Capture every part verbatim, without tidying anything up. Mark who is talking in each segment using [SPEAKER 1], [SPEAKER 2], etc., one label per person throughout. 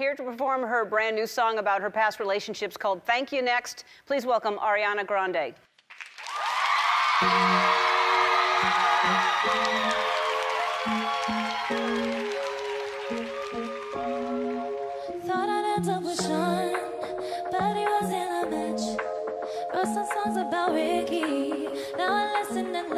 [SPEAKER 1] Here to perform her brand new song about her past relationships called Thank You Next, please welcome Ariana Grande.
[SPEAKER 2] Thought I'd end up with Sean, but he wasn't a match. Wrote some songs about Ricky, now I listen and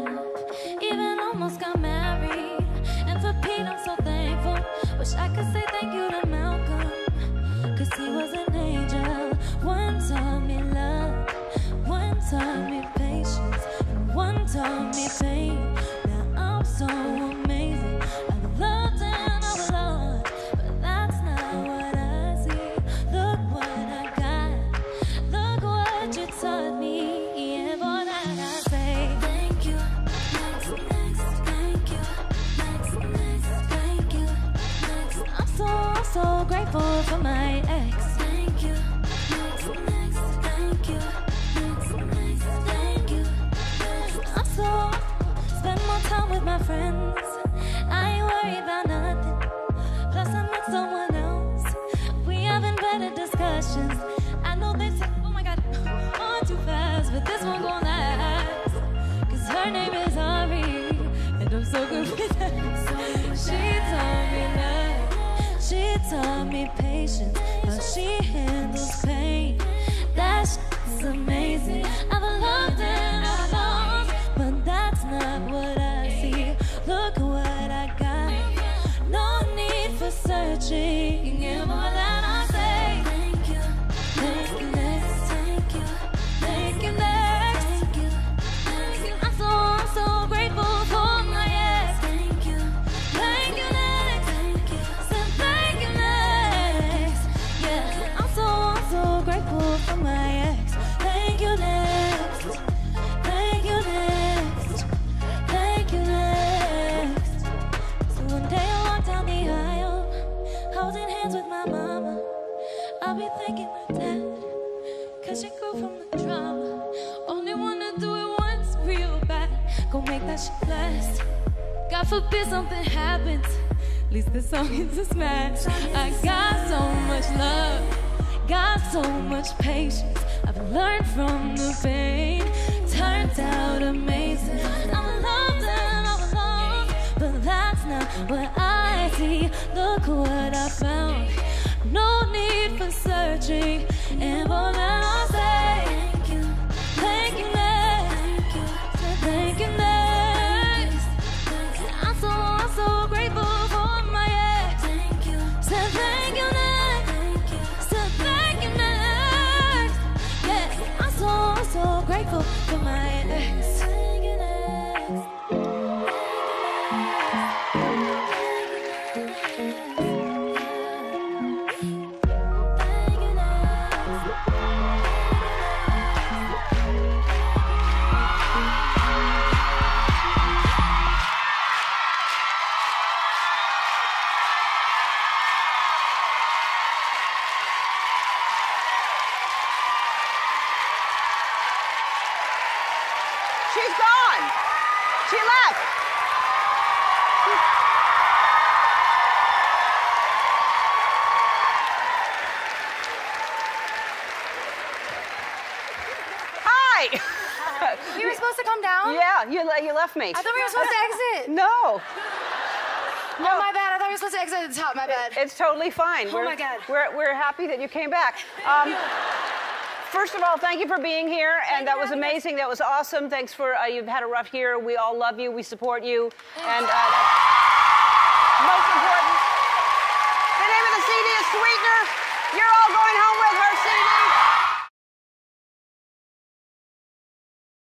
[SPEAKER 2] laugh. Even almost got married, and for Pete I'm so thankful. Wish I could say thank you to Malcolm, cause he was an angel. One taught me love, one taught me patience, and one taught me pain. Now I'm so amazing, I've loved and I've loved, but that's not what I see. Look what I got, look what you taught me, and for that I say thank you, next, next, thank you, next, next, thank you, next. I'm so, so grateful for my ex. Thank you, next, next, thank you, next, next, thank you, next. I'm so, spend more time with my friends, I ain't worried about nothing. Plus I met someone else, we having better discussions. I know they say, oh my god, on too fast, but this one gon' last, cause her name is Ari, and I'm so good with that. She taught me love, she taught me patience, how she handles pain. That shit's amazing. I've loved and I've lost, but that's not what I see. Look what I got, no need for searching, and more than I say thank you, thank you next, thank you, thank you next, thank you, thank you. I'm so, I'm so grateful for my ex. Thank you, thank you next, thank you, said thank you next. Yeah, I'm so, I'm so grateful for my ex. Thank you next, thank you next, thank you next. So one day I walk down the aisle, holding hands with my mama. I'll be thanking my dad, cause she grew from the trauma. Only wanna do it once real bad, go make that shit last. God forbid something happens, at least this song is a smash. I got so much love, got so much patience, I've learned from the pain, turned out amazing. I'm loved and I'm loved, but that's not what I see. Look what I found, no need for searching, and for that I'll say thank you, thank you next, thank you next. I'm so, I'm so grateful for my ex. Thank you, said thank you next, said thank you next. Yeah, I'm so, so grateful for my ex. Thank you next.
[SPEAKER 1] She's gone. She left. Hi.
[SPEAKER 3] We were supposed to come down?
[SPEAKER 1] Yeah, you, le you left me.
[SPEAKER 3] I thought we were supposed to exit.
[SPEAKER 1] No.
[SPEAKER 3] No. Oh, my bad. I thought we were supposed to exit at the top. My bad.
[SPEAKER 1] It's totally fine.
[SPEAKER 3] Oh,
[SPEAKER 1] we're,
[SPEAKER 3] my God.
[SPEAKER 1] We're, we're happy that you came back. Um, First of all, thank you for being here, and that was amazing. That was awesome. Thanks for, uh, you've had a rough year. We all love you. We support you. And uh, that's most important.